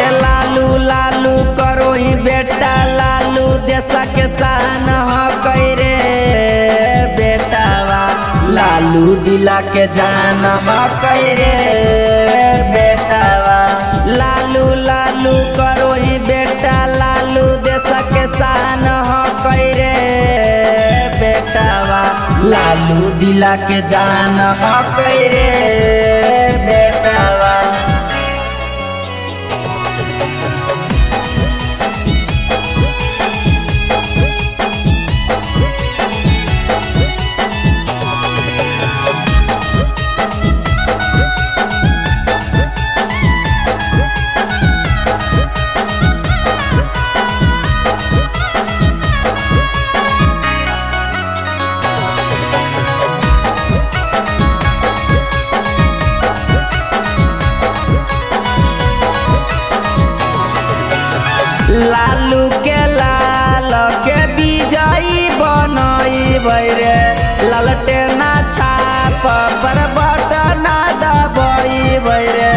अरे लालू लालू करो ही बेटा लालू देशा के शान हो कई रे बेटावा लालू दिला के जान हो कई रे बेटावा लालू लालू करो ही बेटा लालू देशा के शान हो कई रे बेटावा लालू दिला के जान हो कई रे बेटावा। लालू के लाल के विजयी बनई रे ललटेना छाप पर बटन दबई रे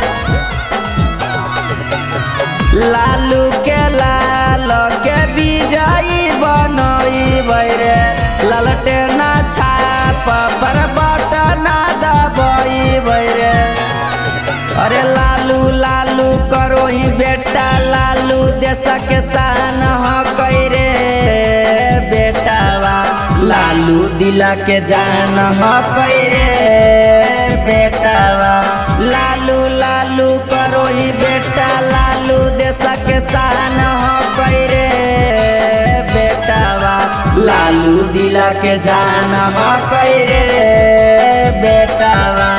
लालू के लाल के विजयी बनई रे ललटेना छाप पर बटन दबई रे। अरे लालू लालू करो ही बेटा लालू देशा के शान हो कई रे बेटावा लालू दिला के जान हो कई रे बेटावा लालू लालू करो ही बेटा लालू देशा के शान हो कई रे बेटावा लालू दिला के जान हो कई रे बेटावा।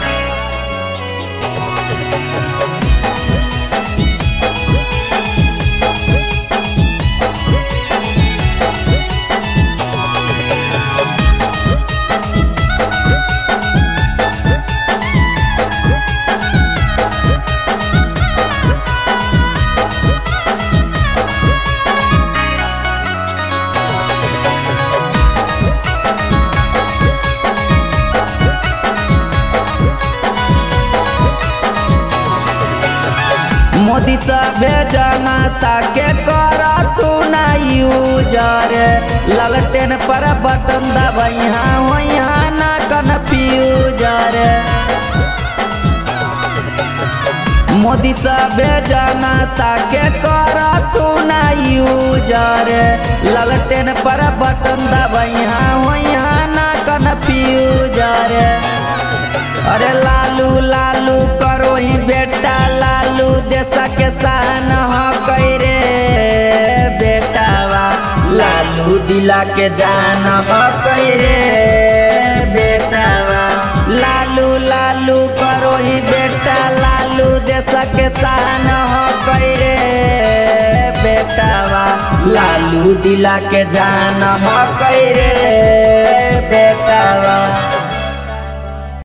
मोदी सबे जनता के करतु ना यूजर ललटेन पर बटन दबैहा वहाँ ना कन्फ्यूजर मोदी सबे जनता के करतु ना यूजर ललटेन पर बटन दबैहा वहाँ ना कन्फ्यूजर। अरे लालू लालू करो ही बेटा लालू देशा के शान हो कई रे बेटावा लालू दिला के जान हो कई रे बेटावा लालू लालू करो ही बेटा लालू देशा के शान हो कई रे बेटावा लालू दिला के जान हो कई रे बेटावा।